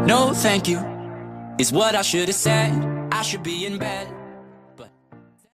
No thank you is what I should have said. I should be in bed.